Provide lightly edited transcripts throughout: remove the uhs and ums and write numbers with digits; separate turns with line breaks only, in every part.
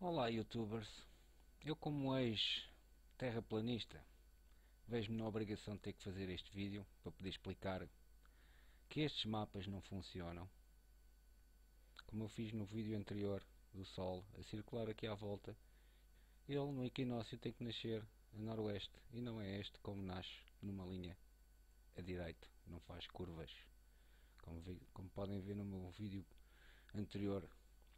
Olá youtubers, eu como ex-terraplanista vejo-me na obrigação de ter que fazer este vídeo para poder explicar que estes mapas não funcionam. Como eu fiz no vídeo anterior do Sol a circular aqui à volta, ele no equinócio tem que nascer a noroeste e não é este como nasce numa linha a direito, não faz curvas, como podem ver no meu vídeo anterior.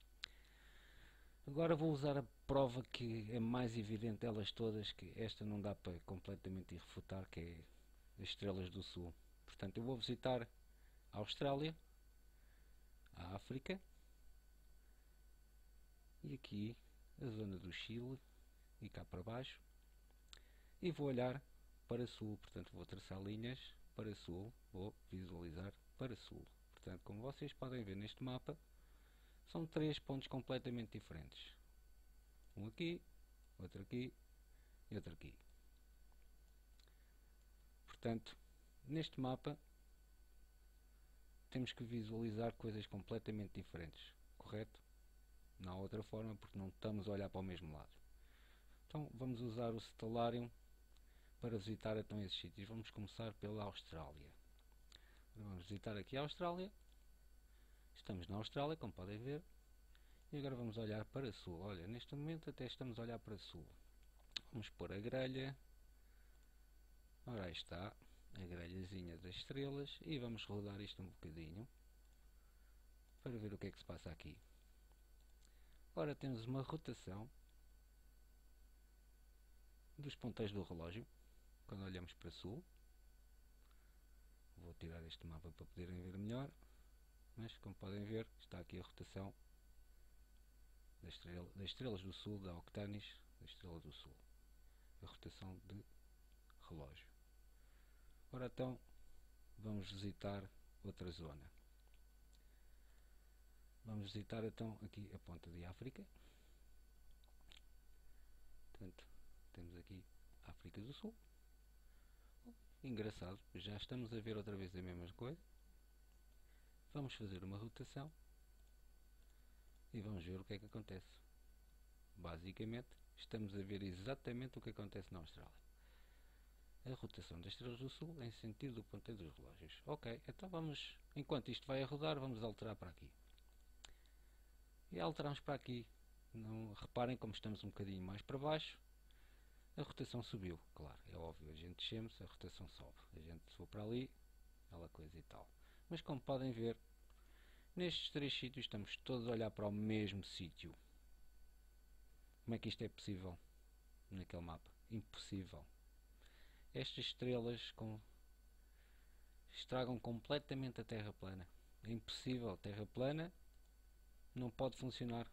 Agora vou usar a prova que é mais evidente delas todas, que esta não dá para completamente irrefutar, que é as estrelas do sul. Portanto, eu vou visitar a Austrália, a África e aqui a zona do Chile e cá para baixo, e vou olhar para sul. Portanto, vou traçar linhas para sul, vou visualizar para sul. Portanto, como vocês podem ver neste mapa, são três pontos completamente diferentes. Um aqui, outro aqui e outro aqui. Portanto, neste mapa temos que visualizar coisas completamente diferentes, correto? Não há outra forma, porque não estamos a olhar para o mesmo lado. Então vamos usar o Stellarium para visitar então esses sítios. Vamos começar pela Austrália. Vamos visitar aqui a Austrália. Estamos na Austrália, como podem ver. E agora vamos olhar para sul. Olha, neste momento até estamos a olhar para sul. Vamos pôr a grelha. Ora, aí está a grelhazinha das estrelas. E vamos rodar isto um bocadinho para ver o que é que se passa aqui. Ora, temos uma rotação dos ponteiros do relógio quando olhamos para sul. Vou tirar este mapa para poderem ver melhor, mas como podem ver, está aqui a rotação das estrelas do sul, da Octanis, da estrela do sul, a rotação de relógio. Ora então, vamos visitar outra zona. Vamos visitar então aqui a ponta de África. Portanto, temos aqui a África do Sul. Engraçado, já estamos a ver outra vez a mesma coisa. Vamos fazer uma rotação e vamos ver o que é que acontece. Basicamente, estamos a ver exatamente o que acontece na Austrália. A rotação das estrelas do sul em sentido do ponteiro dos relógios. Ok, então vamos, enquanto isto vai a rodar, vamos alterar para aqui. E alteramos para aqui. Não, reparem como estamos um bocadinho mais para baixo. A rotação subiu, claro, é óbvio. A gente descemos, a rotação sobe. A gente for para ali, aquela coisa e tal. Mas como podem ver, nestes três sítios estamos todos a olhar para o mesmo sítio. Como é que isto é possível naquele mapa? Impossível. Estas estrelas estragam completamente a Terra plana. É impossível. A Terra plana não pode funcionar,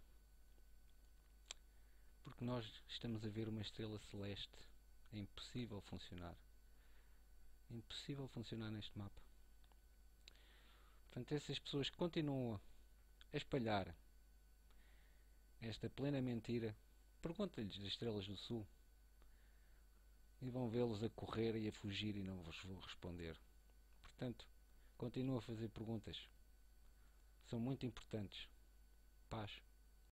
porque nós estamos a ver uma estrela celeste. É impossível funcionar. É impossível funcionar neste mapa. Portanto, essas pessoas que continuam a espalhar esta plena mentira, pergunta-lhes das estrelas do sul e vão vê-los a correr e a fugir e não vos vou responder. Portanto, continuo a fazer perguntas. São muito importantes. Paz.